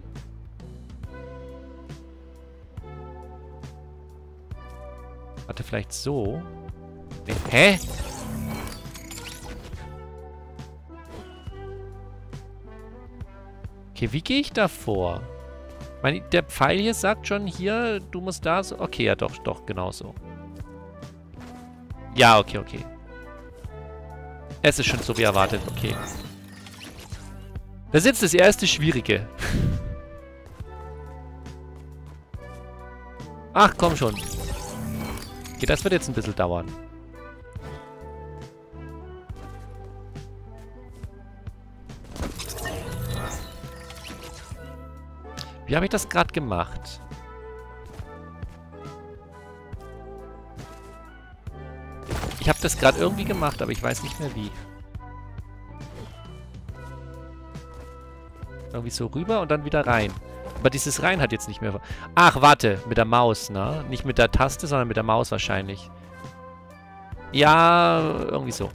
Warte, vielleicht so? Nee. Hä? Okay, wie gehe ich da vor? Meine, der Pfeil hier sagt schon hier, du musst da so... Okay, ja doch, doch, genau so. Ja, okay, okay. Es ist schon so wie erwartet, okay. Das ist jetzt das erste Schwierige. Ach, komm schon. Okay, das wird jetzt ein bisschen dauern. Wie habe ich das gerade gemacht? Ich habe das gerade irgendwie gemacht, aber ich weiß nicht mehr wie. Irgendwie so rüber und dann wieder rein. Aber dieses Rein hat jetzt nicht mehr... Ach, warte. Mit der Maus, ne? Nicht mit der Taste, sondern mit der Maus wahrscheinlich. Ja, irgendwie so.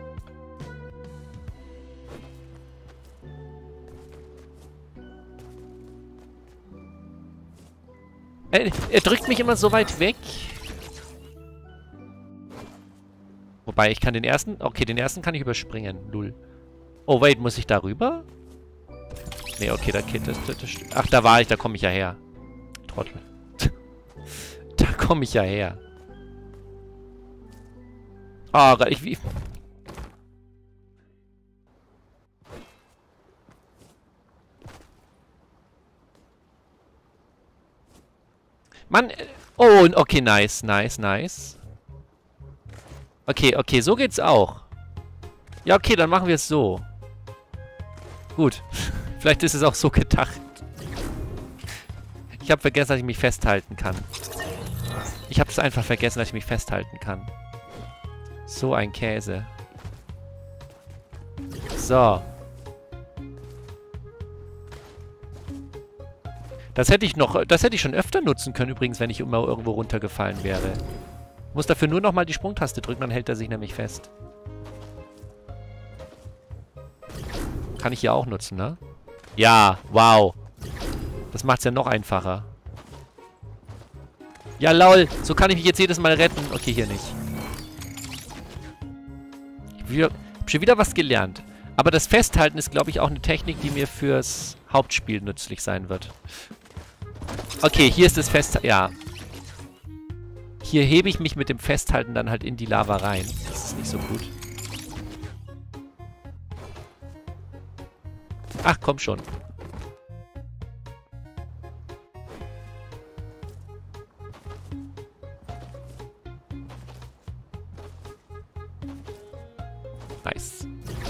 Er, er drückt mich immer so weit weg. Wobei, ich kann den ersten... Okay, den ersten kann ich überspringen. Null. Oh, wait, muss ich da rüber? Nee, okay, da geht das, das, das... Ach, da war ich, da komme ich ja her. Trottel. Da komme ich ja her. Oh Gott, ich... Wie... Mann, oh, okay, nice, nice, nice. Okay, okay, so geht's auch. Ja, okay, dann machen wir es so. Gut. Vielleicht ist es auch so gedacht. Ich habe vergessen, dass ich mich festhalten kann. Ich habe es einfach vergessen, dass ich mich festhalten kann. So ein Käse. So. Das hätte ich noch, das hätte ich schon öfter nutzen können übrigens, wenn ich immer irgendwo runtergefallen wäre. Ich muss dafür nur nochmal die Sprungtaste drücken, dann hält er sich nämlich fest. Kann ich hier auch nutzen, ne? Ja, wow. Das macht's ja noch einfacher. Ja, lol. So kann ich mich jetzt jedes Mal retten. Okay, hier nicht. Ich habe schon wieder was gelernt. Aber das Festhalten ist, glaube ich, auch eine Technik, die mir fürs Hauptspiel nützlich sein wird. Okay, hier ist das Festhalten. Ja. Hier hebe ich mich mit dem Festhalten dann halt in die Lava rein. Das ist nicht so gut. Ach, komm schon. Nice.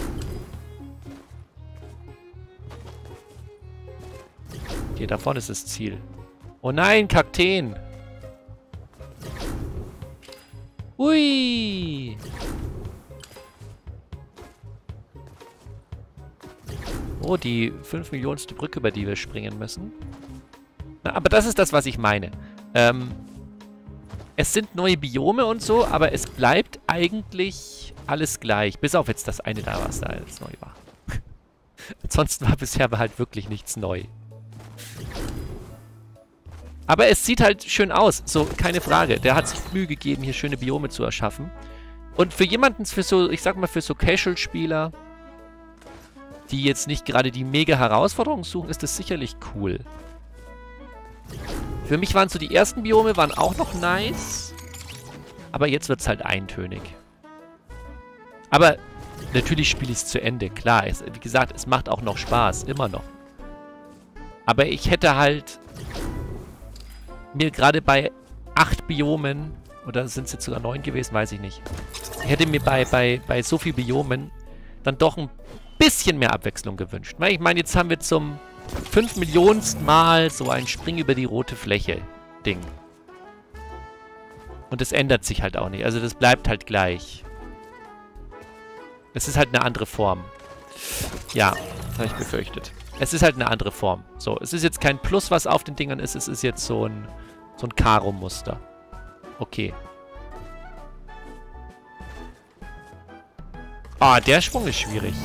Hier, da vorne ist das Ziel. Oh nein, Kakteen! Ui! Oh, die fünf Millionenste Brücke, über die wir springen müssen. Na, aber das ist das, was ich meine. Ähm, es sind neue Biome und so, aber es bleibt eigentlich alles gleich. Bis auf jetzt das eine da, was da jetzt neu war. Ansonsten war bisher halt wirklich nichts neu. Aber es sieht halt schön aus, so, keine Frage. Der hat sich Mühe gegeben, hier schöne Biome zu erschaffen. Und für jemanden, für so, ich sag mal, für so Casual-Spieler, die jetzt nicht gerade die mega Herausforderung suchen, ist das sicherlich cool. Für mich waren so die ersten Biome, waren auch noch nice. Aber jetzt wird es halt eintönig. Aber natürlich spiele ich es zu Ende, klar. Es, wie gesagt, es macht auch noch Spaß, immer noch. Aber ich hätte halt mir gerade bei acht Biomen, oder sind es jetzt sogar neun gewesen, weiß ich nicht. Ich hätte mir bei, bei, bei so vielen Biomen dann doch ein bisschen mehr Abwechslung gewünscht. Ich meine, jetzt haben wir zum fünf Millionensten Mal so ein Spring über die rote Fläche Ding. Und es ändert sich halt auch nicht. Also das bleibt halt gleich. Es ist halt eine andere Form. Ja, das habe ich befürchtet. Es ist halt eine andere Form. So, es ist jetzt kein Plus, was auf den Dingern ist. Es ist jetzt so ein, so ein Karo-Muster. Okay. Ah, der Sprung ist schwierig.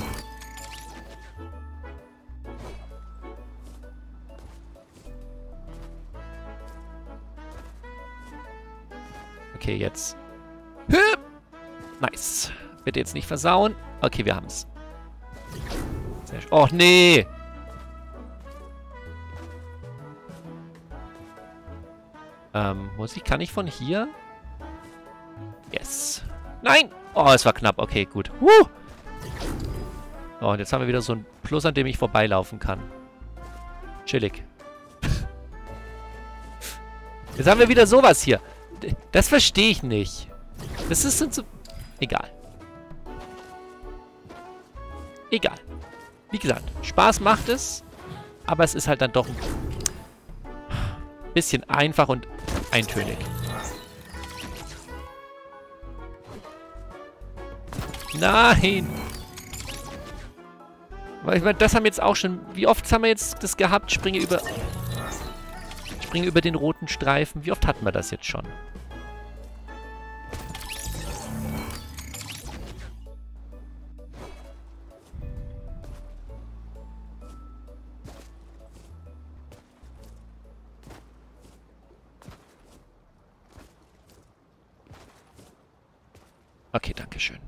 Okay, jetzt. Hüp! Nice. Bitte jetzt nicht versauen. Okay, wir haben's. Sehr schön. Oh, nee! Ähm, muss ich, kann ich von hier? Yes. Nein! Oh, es war knapp. Okay, gut. Woo! Oh, und jetzt haben wir wieder so ein Plus, an dem ich vorbeilaufen kann. Chillig. Jetzt haben wir wieder sowas hier. Das verstehe ich nicht. Das ist so... Egal. Egal. Wie gesagt, Spaß macht es, aber es ist halt dann doch ein bisschen einfach und eintönig. Nein! Weil ich meine, das haben jetzt auch schon... Wie oft haben wir jetzt das gehabt? Springe über... springe über den roten Streifen. Wie oft hatten wir das jetzt schon? Okay, danke schön.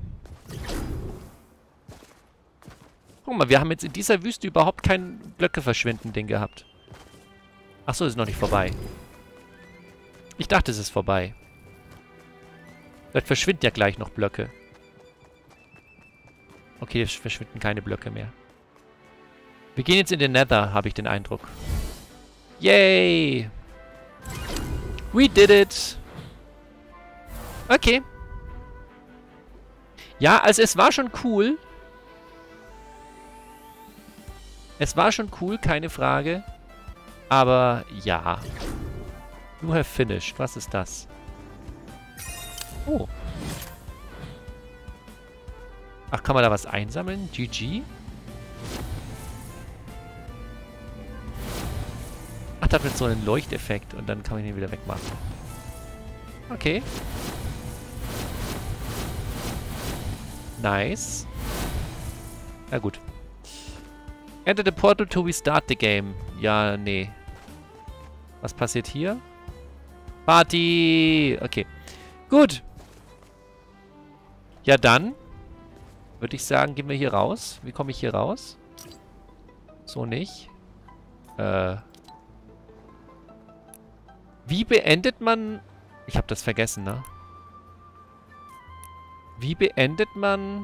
Guck mal, wir haben jetzt in dieser Wüste überhaupt kein Blöcke-Verschwinden-Ding gehabt. Achso, ist noch nicht vorbei. Ich dachte, es ist vorbei. Vielleicht verschwinden ja gleich noch Blöcke. Okay, es verschwinden keine Blöcke mehr. Wir gehen jetzt in den Nether, habe ich den Eindruck. Yay! We did it! Okay. Ja, also es war schon cool. Es war schon cool, keine Frage. Aber ja. You have finished. Was ist das? Oh. Ach, kann man da was einsammeln? G G? Ach, da wird so einen Leuchteffekt und dann kann man ihn wieder wegmachen. Okay. Nice. Na gut. Enter the portal to restart the game. Ja, nee. Was passiert hier? Party! Okay. Gut. Ja, dann würde ich sagen, gehen wir hier raus. Wie komme ich hier raus? So nicht. Äh. Wie beendet man... Ich habe das vergessen, ne? Wie beendet man...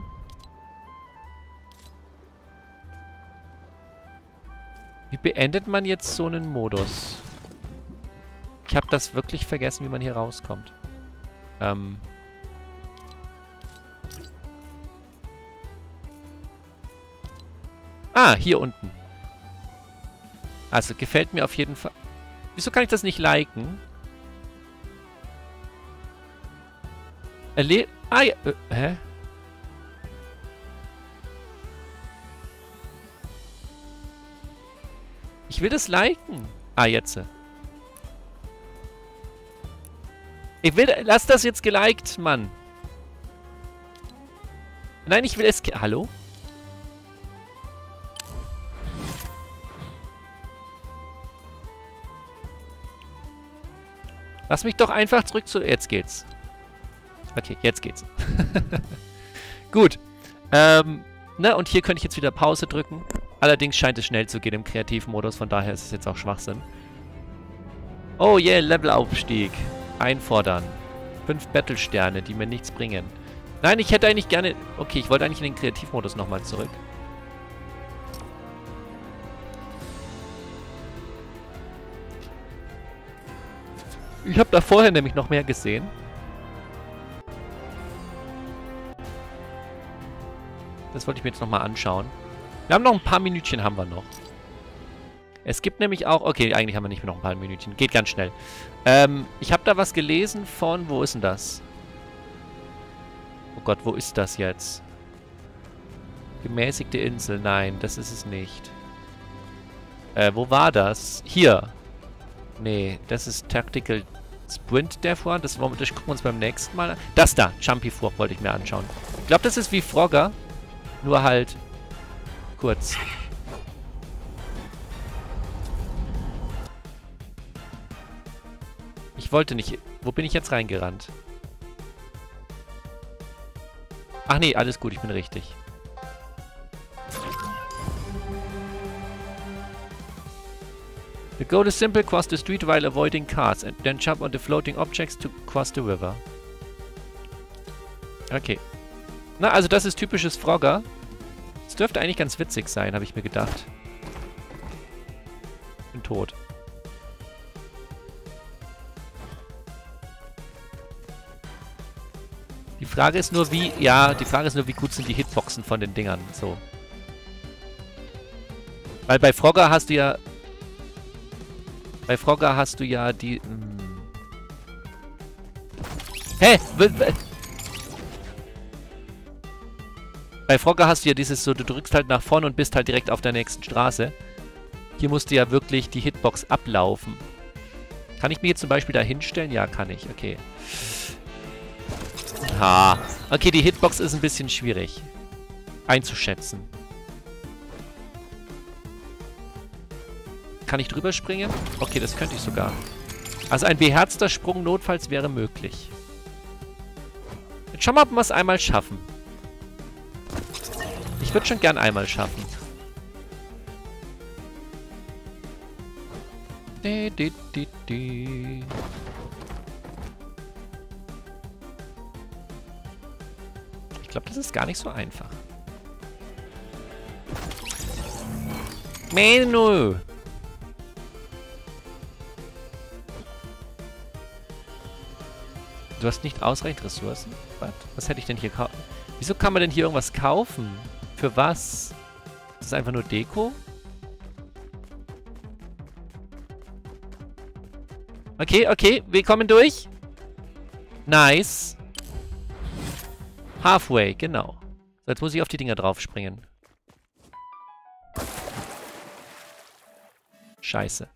Wie beendet man jetzt so einen Modus? Ich habe das wirklich vergessen, wie man hier rauskommt. Ähm... Ah, hier unten. Also, gefällt mir auf jeden Fall... Wieso kann ich das nicht liken? Erle... Ah, ja... Äh, hä? Ich will das liken. Ah, jetzt. Ich will... Lass das jetzt geliked, Mann. Nein, ich will es... Hallo? Lass mich doch einfach zurück zu... Jetzt geht's. Okay, jetzt geht's. Gut. Ähm, ne, und hier könnte ich jetzt wieder Pause drücken. Allerdings scheint es schnell zu gehen im Kreativmodus, von daher ist es jetzt auch Schwachsinn. Oh yeah, Levelaufstieg. Einfordern. Fünf Battle-Sterne, die mir nichts bringen. Nein, ich hätte eigentlich gerne... Okay, ich wollte eigentlich in den Kreativmodus nochmal zurück. Ich habe da vorher nämlich noch mehr gesehen. Das wollte ich mir jetzt nochmal anschauen. Wir haben noch ein paar Minütchen, haben wir noch. Es gibt nämlich auch... Okay, eigentlich haben wir nicht mehr noch ein paar Minütchen. Geht ganz schnell. Ähm, ich habe da was gelesen von... Wo ist denn das? Oh Gott, wo ist das jetzt? Gemäßigte Insel. Nein, das ist es nicht. Äh, wo war das? Hier. Nee, das ist Tactical Sprint Death. Das, das gucken wir uns beim nächsten Mal an. Das da, Jumpy Frog, wollte ich mir anschauen. Ich glaube, das ist wie Frogger. Nur halt kurz. Ich wollte nicht... Wo bin ich jetzt reingerannt? Ach nee, alles gut, ich bin richtig. The goal is simple, cross the street while avoiding cars and then jump on the floating objects to cross the river. Okay. Na, also das ist typisches Frogger. Das dürfte eigentlich ganz witzig sein, habe ich mir gedacht. Bin tot. Die Frage ist nur, wie... Ja, die Frage ist nur, wie gut sind die Hitboxen von den Dingern. So. Weil bei Frogger hast du ja... Bei Frogger hast du ja die... Hm. Hä? Bei Frogger hast du ja dieses so, du drückst halt nach vorne und bist halt direkt auf der nächsten Straße. Hier musst du ja wirklich die Hitbox ablaufen. Kann ich mir jetzt zum Beispiel da hinstellen? Ja, kann ich. Okay. Ha. Okay, die Hitbox ist ein bisschen schwierig einzuschätzen. Kann ich drüber springen? Okay, das könnte ich sogar. Also ein beherzter Sprung notfalls wäre möglich. Jetzt schauen wir mal, ob wir es einmal schaffen. Ich würde schon gern einmal schaffen. Die, die, die, die. Ich glaube, das ist gar nicht so einfach. Menü. Du hast nicht ausreichend Ressourcen? Was? Was hätte ich denn hier kaufen? Wieso kann man denn hier irgendwas kaufen? Für was? Ist das einfach nur Deko? Okay, okay, wir kommen durch. Nice. Halfway, genau. So, jetzt muss ich auf die Dinger draufspringen. Scheiße.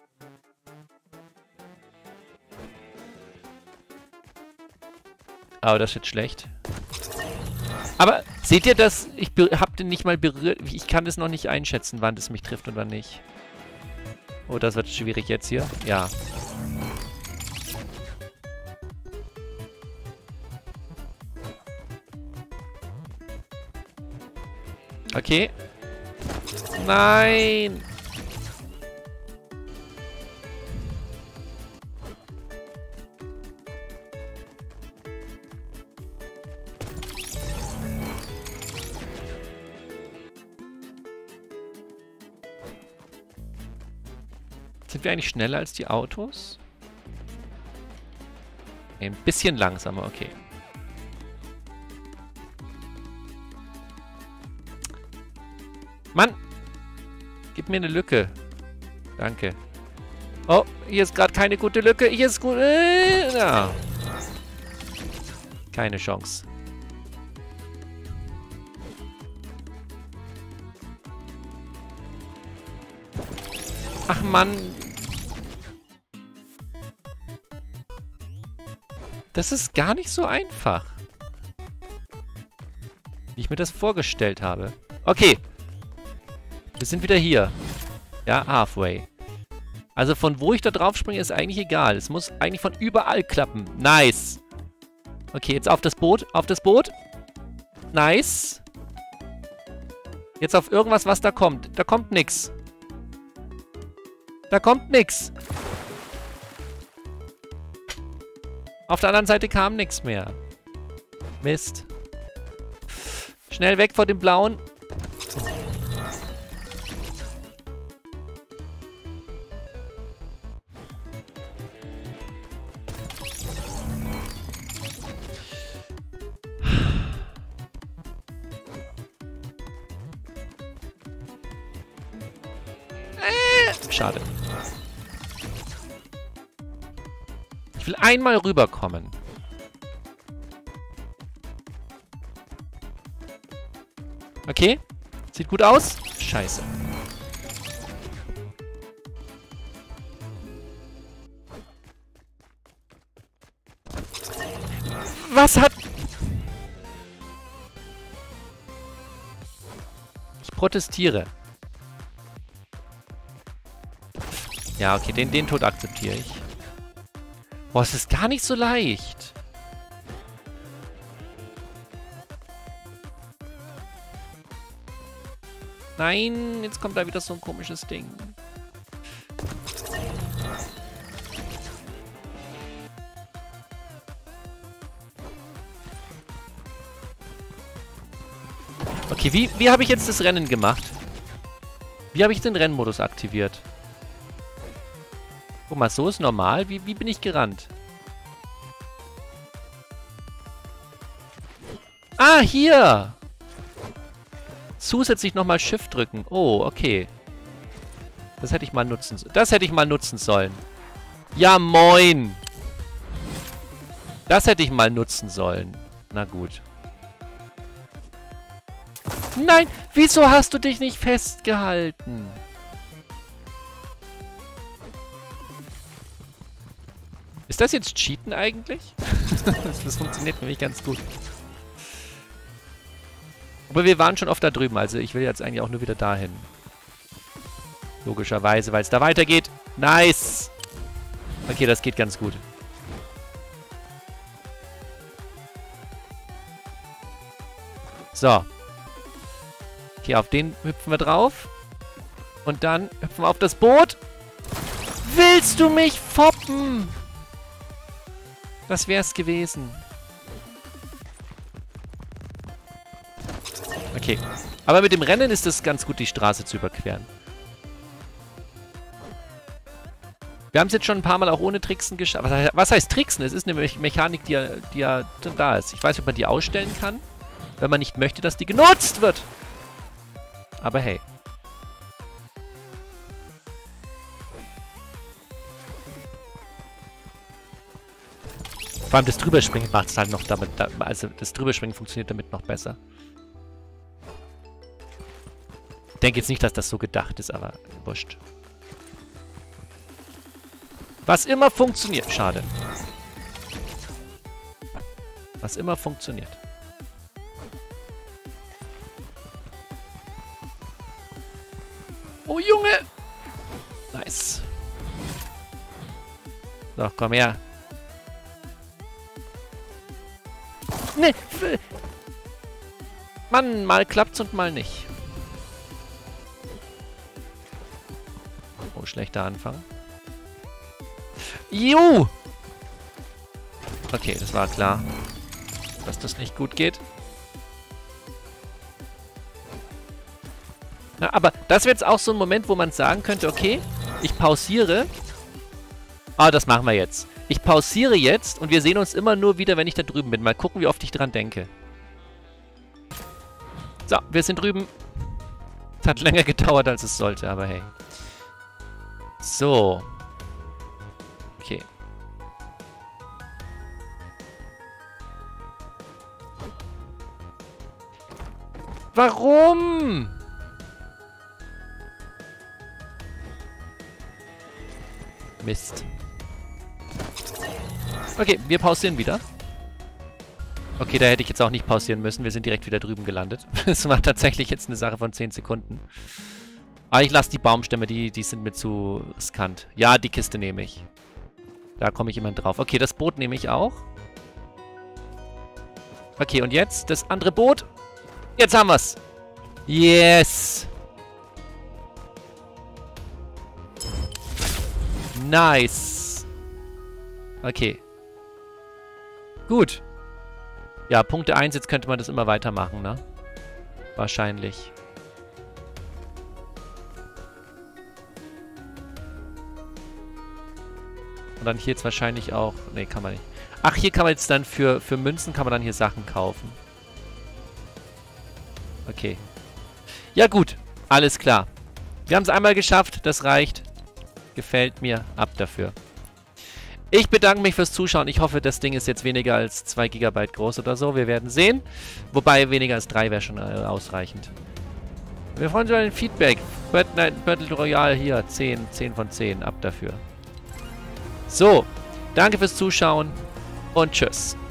Aber das ist jetzt schlecht. Aber seht ihr das? Ich hab den nicht mal berührt. Ich kann das noch nicht einschätzen, wann das mich trifft und wann nicht. Oh, das wird schwierig jetzt hier. Ja. Okay. Nein! Sind wir eigentlich schneller als die Autos? Ein bisschen langsamer, okay. Mann! Gib mir eine Lücke. Danke. Oh, hier ist gerade keine gute Lücke. Hier ist gut. Äh, ja. Keine Chance. Ach Mann. Das ist gar nicht so einfach. Wie ich mir das vorgestellt habe. Okay. Wir sind wieder hier. Ja, halfway. Also von wo ich da drauf springe, ist eigentlich egal. Es muss eigentlich von überall klappen. Nice. Okay, jetzt auf das Boot. Auf das Boot. Nice. Jetzt auf irgendwas, was da kommt. Da kommt nix. Da kommt nix. Auf der anderen Seite kam nix mehr. Mist. Schnell weg vor dem Blauen. Schade. Ich will einmal rüberkommen. Okay. Sieht gut aus. Scheiße. Was hat... Ich protestiere. Ja, okay, den, den Tod akzeptiere ich. Boah, es ist gar nicht so leicht. Nein, jetzt kommt da wieder so ein komisches Ding. Okay, wie, wie habe ich jetzt das Rennen gemacht? Wie habe ich den Rennmodus aktiviert? Guck mal, so ist normal. Wie, wie bin ich gerannt? Ah, hier! Zusätzlich nochmal Shift drücken. Oh, okay. Das hätte ich mal nutzen sollen. Das hätte ich mal nutzen sollen. Ja, moin! Das hätte ich mal nutzen sollen. Na gut. Nein! Wieso hast du dich nicht festgehalten? Ist das jetzt Cheaten eigentlich? Das funktioniert für mich ganz gut. Aber wir waren schon oft da drüben, also ich will jetzt eigentlich auch nur wieder dahin. Logischerweise, weil es da weitergeht. Nice! Okay, das geht ganz gut. So. Hier auf den hüpfen wir drauf. Und dann hüpfen wir auf das Boot. Willst du mich foppen? Das wär's gewesen. Okay. Aber mit dem Rennen ist es ganz gut, die Straße zu überqueren. Wir haben es jetzt schon ein paar Mal auch ohne Tricksen geschafft. Was, was heißt Tricksen? Es ist eine Me Mechanik, die ja, die ja da ist. Ich weiß nicht, ob man die ausstellen kann, wenn man nicht möchte, dass die genutzt wird. Aber hey. Vor allem das Drüberspringen macht es halt noch damit, also das Drüberspringen funktioniert damit noch besser. Ich denke jetzt nicht, dass das so gedacht ist, aber wurscht. Was immer funktioniert. Schade. Was immer funktioniert. Oh, Junge! Nice. So, komm her. Ne! Mann, mal klappt's und mal nicht. Oh, schlechter Anfang. Juhu! Okay, das war klar, dass das nicht gut geht. Na, aber das wäre jetzt auch so ein Moment, wo man sagen könnte, okay, ich pausiere. Ah, das machen wir jetzt. Ich pausiere jetzt und wir sehen uns immer nur wieder, wenn ich da drüben bin. Mal gucken, wie oft ich dran denke. So, wir sind drüben. Es hat länger gedauert, als es sollte, aber hey. So. Okay. Warum? Mist. Okay, wir pausieren wieder. Okay, da hätte ich jetzt auch nicht pausieren müssen. Wir sind direkt wieder drüben gelandet. Das war tatsächlich jetzt eine Sache von zehn Sekunden. Aber ich lasse die Baumstämme, die, die sind mir zu riskant. Ja, die Kiste nehme ich. Da komme ich immer drauf. Okay, das Boot nehme ich auch. Okay, und jetzt das andere Boot. Jetzt haben wir's. Yes. Nice. Okay. Gut. Ja, Punkte eins, jetzt könnte man das immer weitermachen, ne? Wahrscheinlich. Und dann hier jetzt wahrscheinlich auch... Ne, kann man nicht. Ach, hier kann man jetzt dann für, für Münzen kann man dann hier Sachen kaufen. Okay. Ja gut, alles klar. Wir haben es einmal geschafft, das reicht. Gefällt mir, ab dafür. Ich bedanke mich fürs Zuschauen. Ich hoffe, das Ding ist jetzt weniger als zwei Gigabyte groß oder so. Wir werden sehen. Wobei, weniger als drei wäre schon äh, ausreichend. Wir freuen uns über den Feedback. Battle Royale hier, zehn, zehn von zehn, ab dafür. So, danke fürs Zuschauen und tschüss.